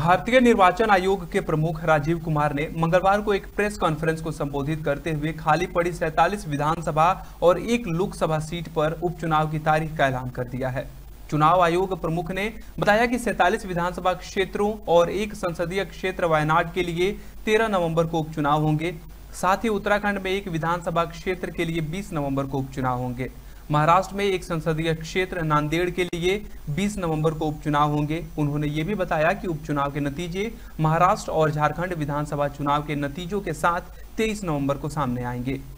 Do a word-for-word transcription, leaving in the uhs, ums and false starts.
भारतीय निर्वाचन आयोग के प्रमुख राजीव कुमार ने मंगलवार को एक प्रेस कॉन्फ्रेंस को संबोधित करते हुए खाली पड़ी सैंतालीस विधानसभा और एक लोकसभा सीट पर उपचुनाव की तारीख का ऐलान कर दिया है। चुनाव आयोग प्रमुख ने बताया कि सैंतालीस विधानसभा क्षेत्रों और एक संसदीय क्षेत्र वायनाड के लिए तेरह नवंबर को उपचुनाव होंगे। साथ ही उत्तराखंड में एक विधानसभा क्षेत्र के लिए बीस नवंबर को उपचुनाव होंगे। महाराष्ट्र में एक संसदीय क्षेत्र नांदेड़ के लिए बीस नवंबर को उपचुनाव होंगे। उन्होंने ये भी बताया कि उपचुनाव के नतीजे महाराष्ट्र और झारखंड विधानसभा चुनाव के नतीजों के साथ तेईस नवंबर को सामने आएंगे।